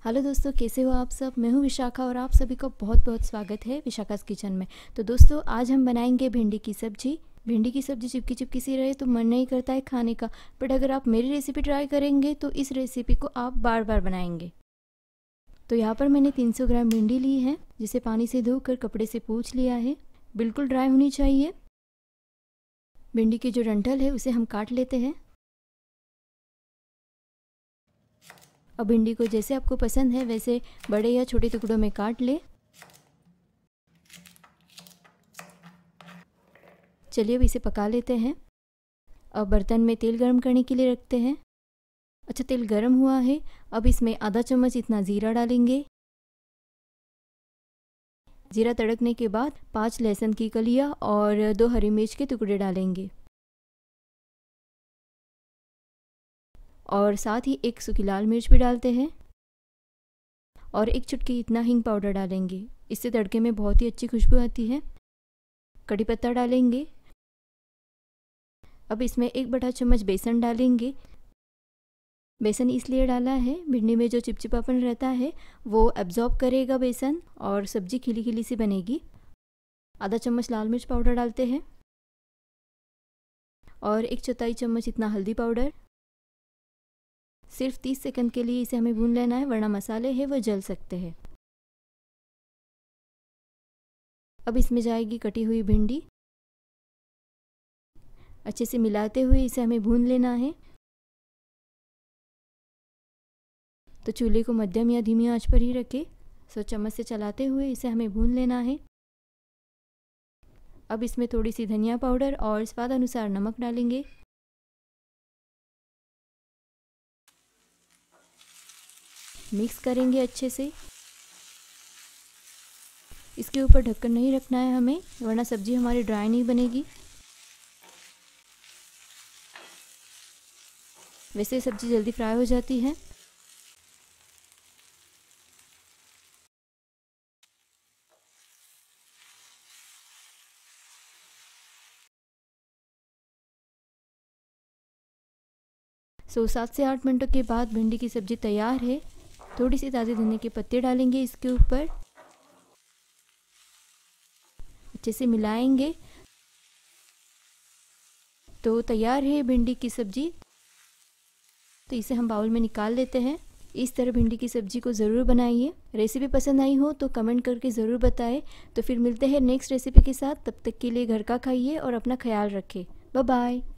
Hello दोस्तों, कैसे हो आप सब। मैं हूं विशाखा और आप सभी का बहुत बहुत स्वागत है विशाखास किचन में। तो दोस्तों, आज हम बनाएंगे भिंडी की सब्जी। भिंडी की सब्जी चिपकी चिपकी सी रहे तो मन नहीं करता है खाने का, बट अगर आप मेरी रेसिपी ट्राई करेंगे तो इस रेसिपी को आप बार बार बनाएंगे। तो यहाँ पर मैंने 300 ग्राम भिंडी ली है, जिसे पानी से धोकर कपड़े से पोंछ लिया है। बिल्कुल ड्राई होनी चाहिए। भिंडी की जो डंठल है उसे हम काट लेते हैं। अब भिंडी को जैसे आपको पसंद है वैसे बड़े या छोटे टुकड़ों में काट ले। चलिए अब इसे पका लेते हैं। अब बर्तन में तेल गरम करने के लिए रखते हैं। अच्छा, तेल गरम हुआ है। अब इसमें आधा चम्मच इतना जीरा डालेंगे। जीरा तड़कने के बाद 5 लहसुन की कलियां और 2 हरी मिर्च के टुकड़े डालेंगे और साथ ही 1 सूखी लाल मिर्च भी डालते हैं और 1 चुटकी इतना हींग पाउडर डालेंगे। इससे तड़के में बहुत ही अच्छी खुशबू आती है। कड़ी पत्ता डालेंगे। अब इसमें 1 बड़ा चम्मच बेसन डालेंगे। बेसन इसलिए डाला है, भिंडी में जो चिपचिपापन रहता है वो एब्जॉर्ब करेगा बेसन और सब्जी खिली खिली सी बनेगी। आधा चम्मच लाल मिर्च पाउडर डालते हैं और 1/4 चम्मच इतना हल्दी पाउडर। सिर्फ 30 सेकंड के लिए इसे हमें भून लेना है, वरना मसाले हैं वो जल सकते हैं। अब इसमें जाएगी कटी हुई भिंडी। अच्छे से मिलाते हुए इसे हमें भून लेना है। तो चूल्हे को मध्यम या धीमी आंच पर ही रखें। चम्मच से चलाते हुए इसे हमें भून लेना है। अब इसमें थोड़ी सी धनिया पाउडर और स्वाद अनुसार नमक डालेंगे। मिक्स करेंगे अच्छे से। इसके ऊपर ढक्कन नहीं रखना है हमें, वरना सब्जी हमारी ड्राई नहीं बनेगी। वैसे सब्जी जल्दी फ्राई हो जाती है। सो 7 से 8 मिनटों के बाद भिंडी की सब्जी तैयार है। थोड़ी सी ताज़े धनिया के पत्ते डालेंगे इसके ऊपर। अच्छे से मिलाएंगे। तो तैयार है भिंडी की सब्जी। तो इसे हम बाउल में निकाल लेते हैं। इस तरह भिंडी की सब्जी को ज़रूर बनाइए। रेसिपी पसंद आई हो तो कमेंट करके ज़रूर बताएं। तो फिर मिलते हैं नेक्स्ट रेसिपी के साथ। तब तक के लिए घर का खाइए और अपना ख्याल रखें। Bye bye.